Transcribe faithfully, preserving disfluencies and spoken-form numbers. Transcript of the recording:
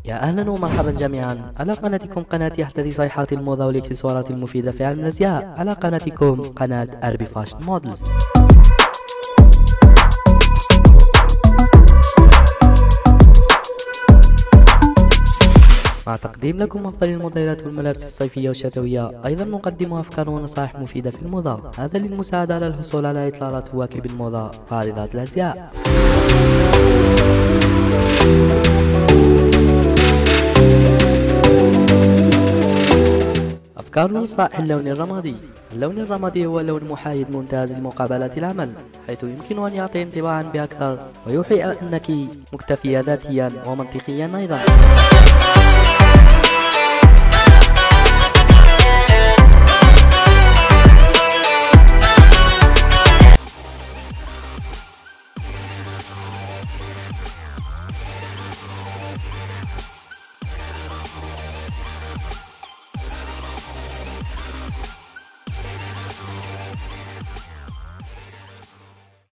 يا أهلا ومرحبا جميعا على قناتكم قناة أحدث صيحات الموضة والإكسسوارات المفيدة في علم الأزياء، على قناتكم قناة أربي فاشن مودلز. مع تقديم لكم أفضل الموديلات والملابس الصيفية والشتوية، أيضا نقدم أفكار ونصائح مفيدة في الموضة، هذا للمساعدة على الحصول على إطلالات كواكب الموضة عارضات الأزياء. أفكار ونصائح اللون الرمادي. اللون الرمادي هو لون محايد ممتاز لمقابلات العمل، حيث يمكن أن يعطي انطباعا بأكثر ويوحي أنك مكتفية ذاتيا ومنطقيا أيضا.